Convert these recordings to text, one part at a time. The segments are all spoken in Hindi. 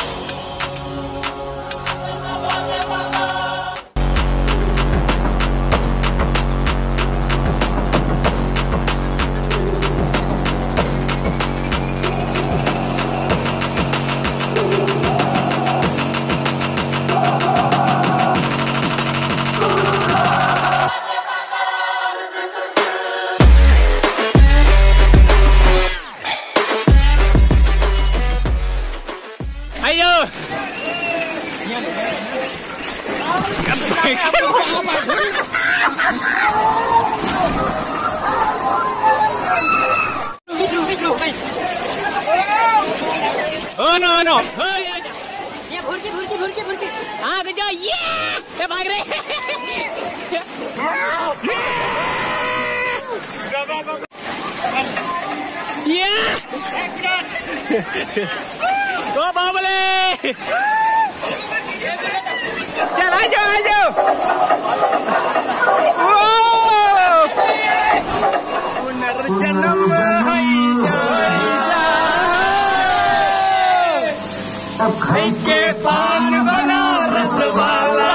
Ayo. Oh no no. ये भुरकी। हाँ गजो ये भाग रहे। ये तो बाबले चल आ जाओ पुनर्जन्म के पान बनारस वाला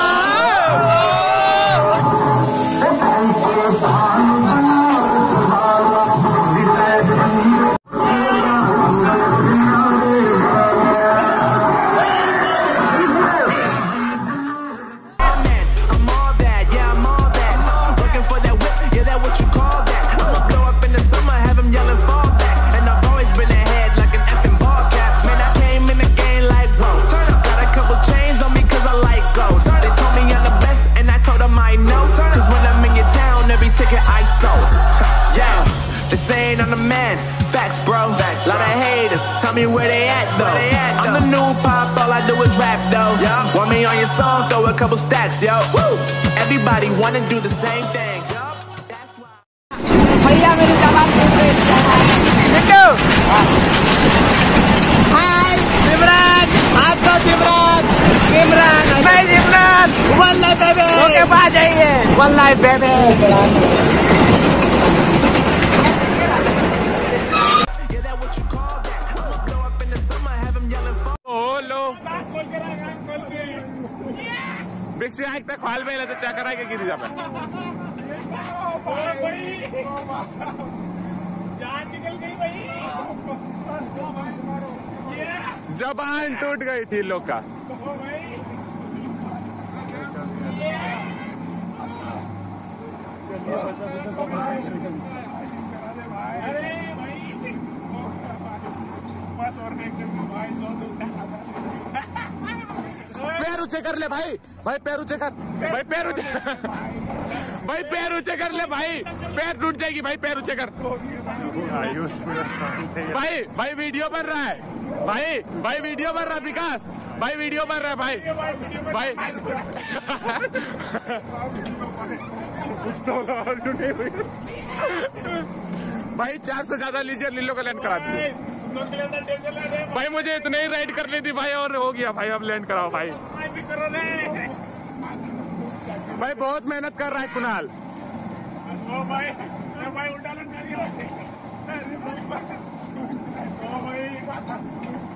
I'm the man, facts bro, lot of haters, tell me where they at though. I'm the new pop, all I do is rap though. Want me on your song, throw a couple stacks, yo. Woo! Everybody wanna do the same thing. That's why. भैया मेरी जवान बिट्टू हाय सिमरन आपका सिमरन मैं Simran one life baby okay बाहर जाइए वन लाइफ बेबी बिक्सी आग तक खाल में तो क्या करा के गिरी जाए जान निकल गई भाई जबान टूट गई थी लोग का अरे भाई बस और भाई 100 पैर ऊंचे कर ले भाई पैर ऊंचे कर भाई पैर ऊंचे कर ले भाई पैर टूट जाएगी भाई पैर ऊंचे कर भाई वीडियो बन रहा है भाई वीडियो बन रहा है विकास भाई वीडियो बन रहा है भाई भाई 4 से ज्यादा लीजिए लीलो का लैंड करा दीजिए भाई मुझे इतने ही राइड कर ली थी भाई और हो गया भाई अब लैंड कराओ भाई भाई बहुत मेहनत कर रहा है कुणाल भाई उल्टा लटका दिया